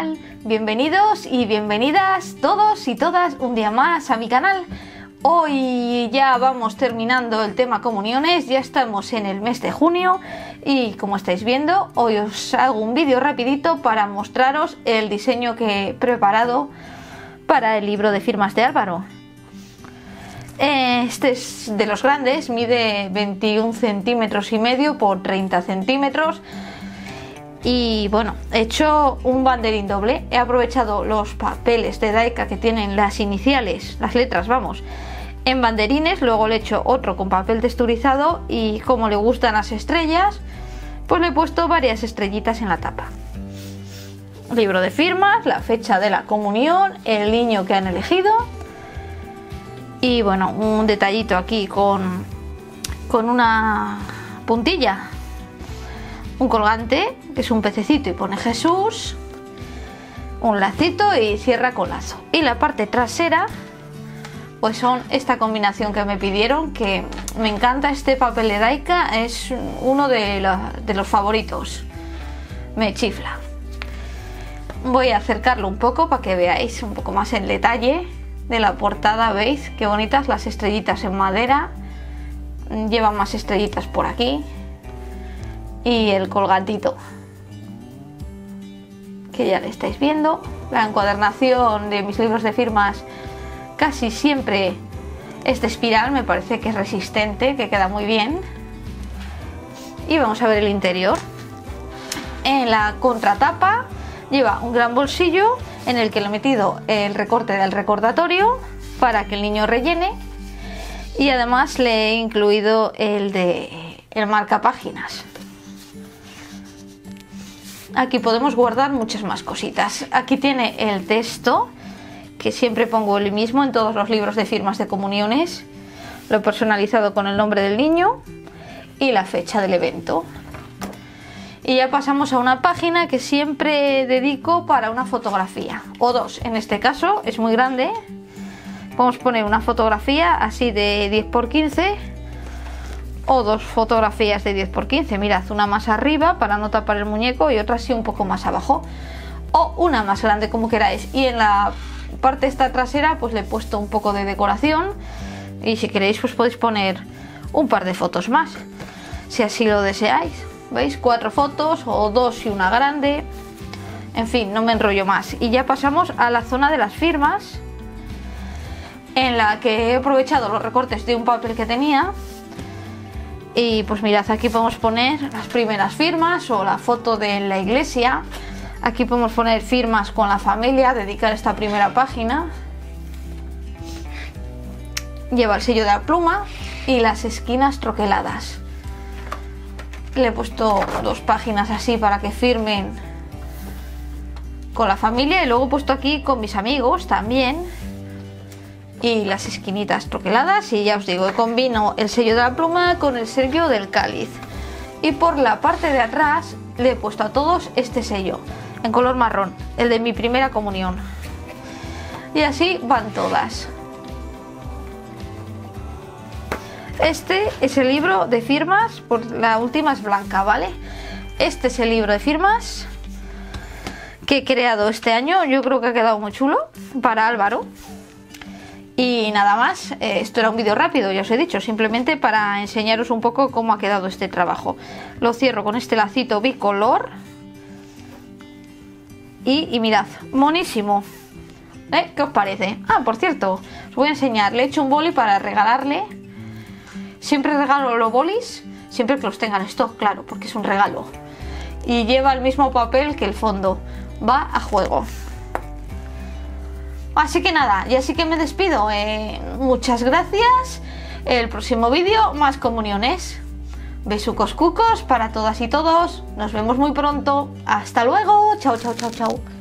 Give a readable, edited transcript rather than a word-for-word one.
tal? Bienvenidos y bienvenidas todos y todas un día más a mi canal. Hoy ya vamos terminando el tema comuniones, ya estamos en el mes de junio y como estáis viendo hoy os hago un vídeo rapidito para mostraros el diseño que he preparado para el libro de firmas de Álvaro. Este es de los grandes, mide 21 centímetros y medio por 30 centímetros. Y bueno, he hecho un banderín doble. He aprovechado los papeles de Daika que tienen las iniciales, las letras, vamos, en banderines. Luego le he hecho otro con papel texturizado y como le gustan las estrellas, pues le he puesto varias estrellitas en la tapa. Libro de firmas, la fecha de la comunión, el niño que han elegido. Y bueno, un detallito aquí con una puntilla. Un colgante, que es un pececito y pone Jesús, un lacito y cierra con lazo. Y la parte trasera, pues son esta combinación que me pidieron, que me encanta este papel de Daika, es uno de los favoritos, me chifla. Voy a acercarlo un poco para que veáis un poco más el detalle de la portada. ¿Veis qué bonitas las estrellitas en madera? Lleva más estrellitas por aquí. Y el colgantito que ya le estáis viendo. La encuadernación de mis libros de firmas casi siempre es de espiral, me parece que es resistente, que queda muy bien. Y vamos a ver el interior. En la contratapa lleva un gran bolsillo en el que le he metido el recorte del recordatorio para que el niño rellene, y además le he incluido el marcapáginas. Aquí podemos guardar muchas más cositas. Aquí tiene el texto, que siempre pongo el mismo en todos los libros de firmas de comuniones. Lo he personalizado con el nombre del niño y la fecha del evento. Y ya pasamos a una página que siempre dedico para una fotografía, o dos. En este caso es muy grande. Podemos poner una fotografía así de 10 x 15 o dos fotografías de 10 x 15, mirad, una más arriba para no tapar el muñeco y otra así un poco más abajo, o una más grande, como queráis. Y en la parte esta trasera pues le he puesto un poco de decoración, y si queréis pues podéis poner un par de fotos más si así lo deseáis. ¿Veis? 4 fotos o 2 y una grande. En fin, no me enrollo más. Y ya pasamos a la zona de las firmas, en la que he aprovechado los recortes de un papel que tenía. Y pues mirad, aquí podemos poner las primeras firmas o la foto de la iglesia. Aquí podemos poner firmas con la familia, dedicar esta primera página. Lleva el sello de la pluma y las esquinas troqueladas. Le he puesto 2 páginas así para que firmen con la familia, y luego he puesto aquí con mis amigos también. Y las esquinitas troqueladas, y ya os digo, combino el sello de la pluma con el sello del cáliz. Y por la parte de atrás le he puesto a todos este sello en color marrón, el de mi primera comunión. Y así van todas. Este es el libro de firmas, por la última es blanca, ¿vale? Este es el libro de firmas que he creado este año. Yo creo que ha quedado muy chulo para Álvaro. Y nada más, esto era un vídeo rápido, ya os he dicho, simplemente para enseñaros un poco cómo ha quedado este trabajo. Lo cierro con este lacito bicolor. Y mirad, monísimo. ¿Qué os parece? Ah, por cierto, os voy a enseñar, le he hecho un boli para regalarle. Siempre regalo los bolis, siempre que los tengan en stock, claro, porque es un regalo. Y lleva el mismo papel que el fondo, va a juego. Así que nada, ya sí que me despido. Muchas gracias. El próximo vídeo, más comuniones. Besucos cucos para todas y todos. Nos vemos muy pronto. Hasta luego. Chao, chao, chao, chao.